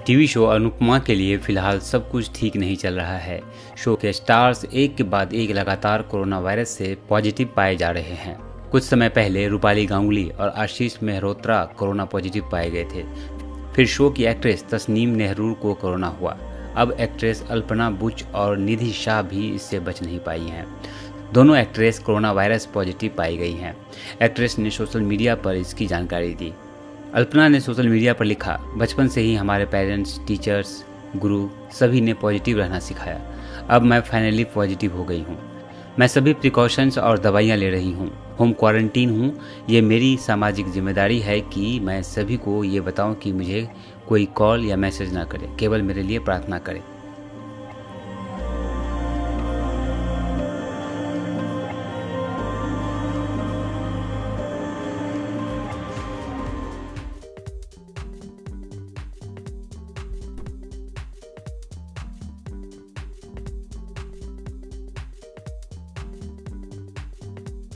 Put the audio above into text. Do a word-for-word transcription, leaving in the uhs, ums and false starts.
TV show Anupama के लिए फिलहाल सब कुछ ठीक नहीं चल रहा है। शो के स्टार्स एक के बाद एक लगातार कोरोना वायरस से पॉजिटिव पाए जा रहे हैं। कुछ समय पहले रूपाली गांगुली और आशीष मेहरोत्रा कोरोना पॉजिटिव पाए गए थे। फिर शो की एक्ट्रेस तस्नीम नेहरू को कोरोना हुआ। अब एक्ट्रेस अल्पना बुच और निधि शाह भी इससे बच नहीं पाई हैं। दोनों एक्ट्रेस कोरोना वायरस पॉजिटिव पाई गई हैं। एक्ट्रेस ने सोशल मीडिया पर इसकी जानकारी दी। अल्पना ने सोशल मीडिया पर लिखा, बचपन से ही हमारे पेरेंट्स, टीचर्स, गुरु सभी ने पॉजिटिव रहना सिखाया। अब मैं फाइनली पॉजिटिव हो गई हूँ। मैं सभी प्रिकॉशंस और दवाइयाँ ले रही हूँ। होम क्वारंटीन हूँ। ये मेरी सामाजिक जिम्मेदारी है कि मैं सभी को ये बताऊँ कि मुझे कोई कॉल या मैसेज ना करे, केवल मेरे लिए प्रार्थना करे।